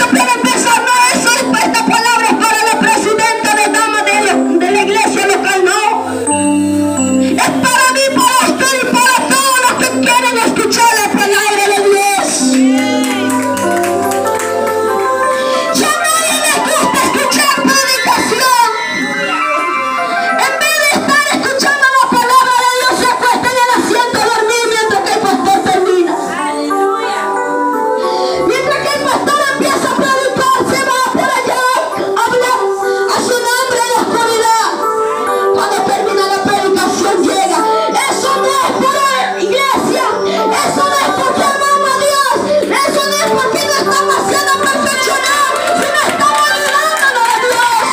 muchos pueden pensar, no, esta palabra es para la presidenta de damas de la iglesia local. No, es para mí, para usted y para todos los que quieren escuchar la palabra de Dios. Ya a nadie les gusta escuchar predicación. En vez de estar escuchando la palabra de Dios, se acuesta en el asiento a dormir mientras que el pastor termina. Mientras que el pastor empieza a predicar, se va por allá a hablar a su nombre en la oscuridad. Cuando termina la predicación llega. Eso no es por iglesia. Eso no es porque amamos a Dios. Eso no es porque no estamos haciendo perfeccionar, sino estamos ayudándonos a Dios.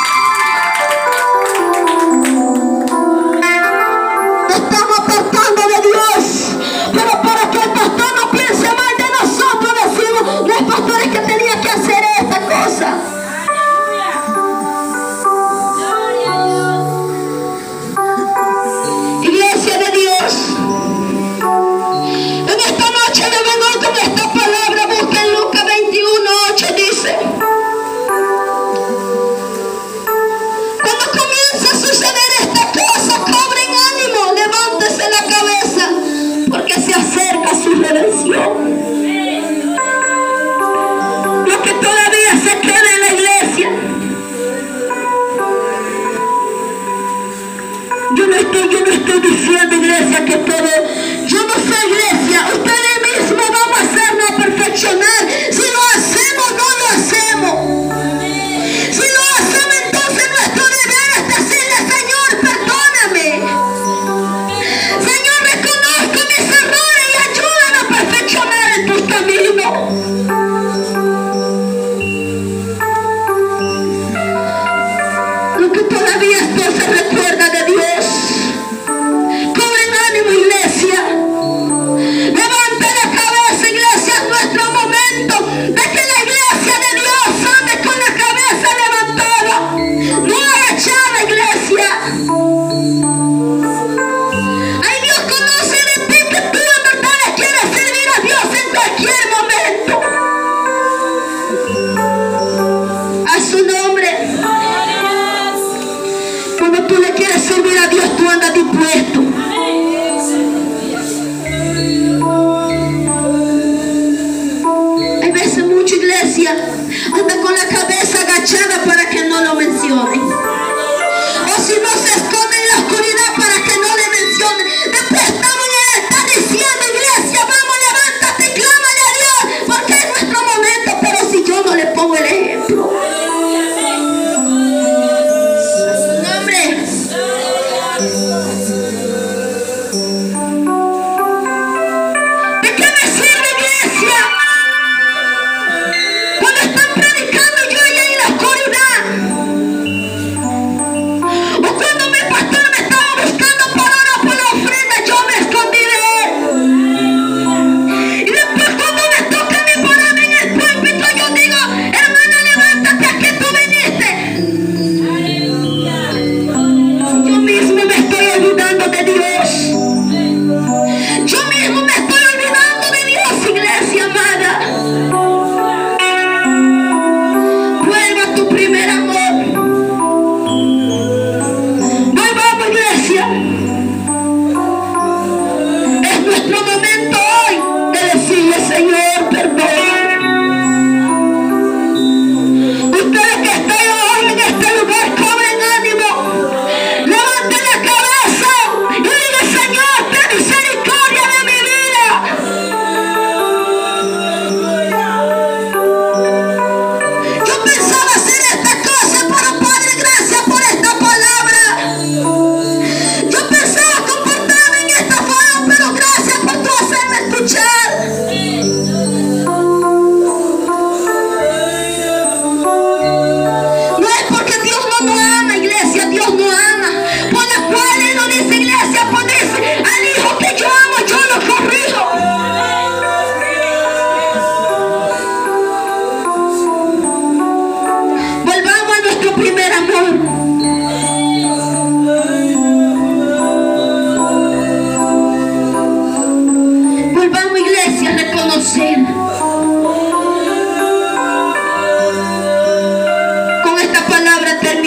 Estamos apartando de Dios. Pero para que el pastor no piense mal de nosotros, decimos, no es pastor, es que tenía que hacer esta cosa. Iglesia de Dios, en esta noche yo vengo con esta palabra. Busquen Lucas 21.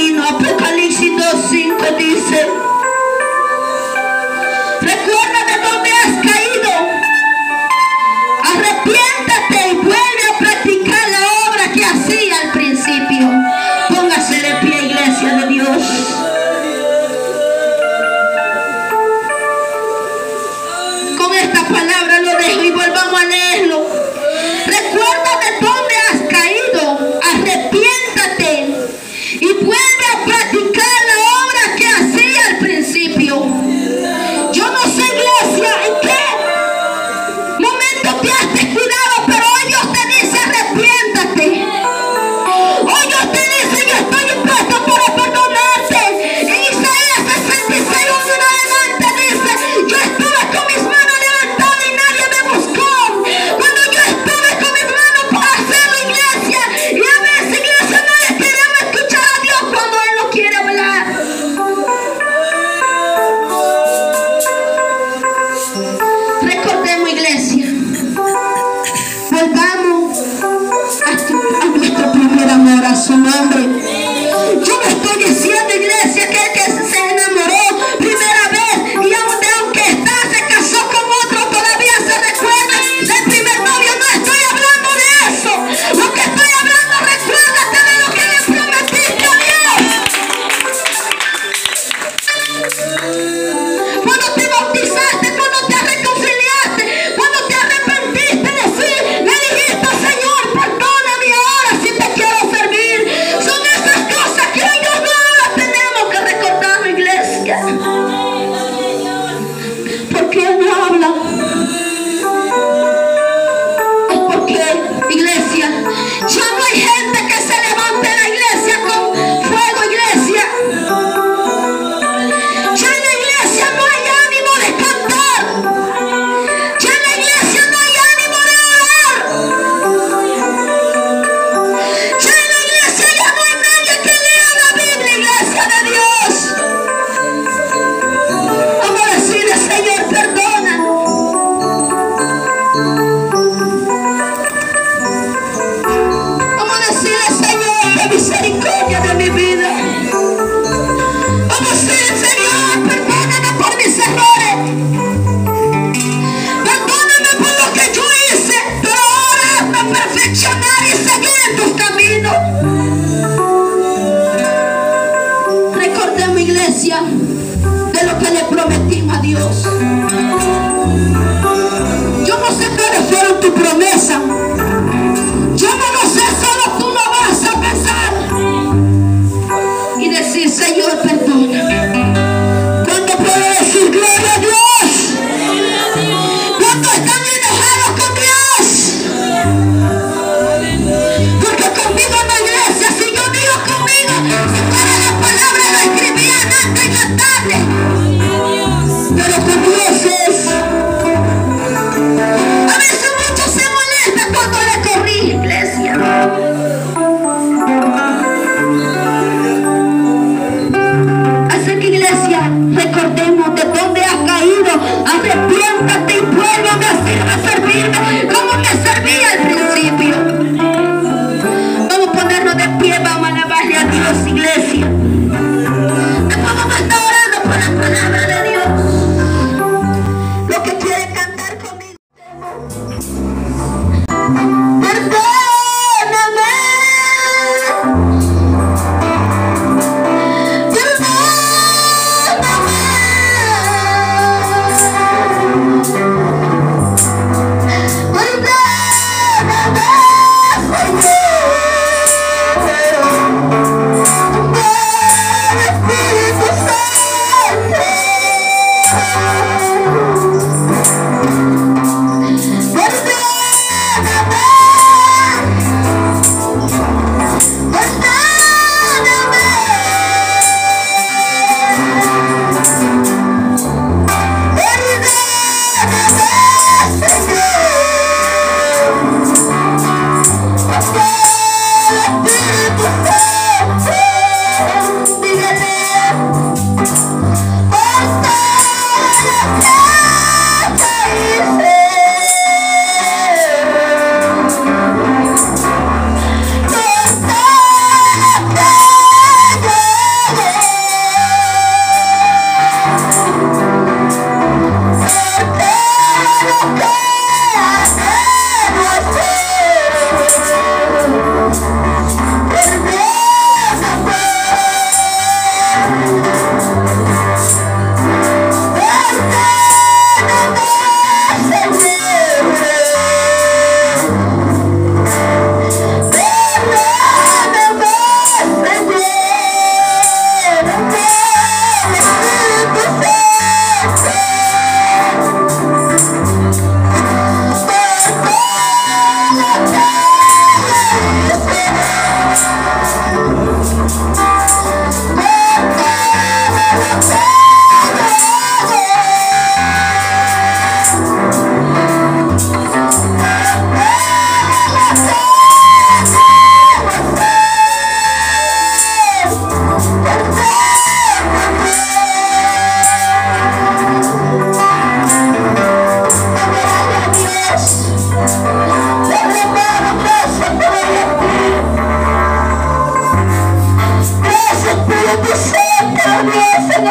camino. Apocalipsis 2:5 dice: recuerda de dónde has caído, arrepiéntate y vuelve a practicar la obra que hacía al principio. Póngase de pie, iglesia de Dios. Con esta palabra lo dejo y volvamos a leerlo. Recuerda de dónde has caído, arrepiéntate y vuelve a practicar la obra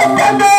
entender.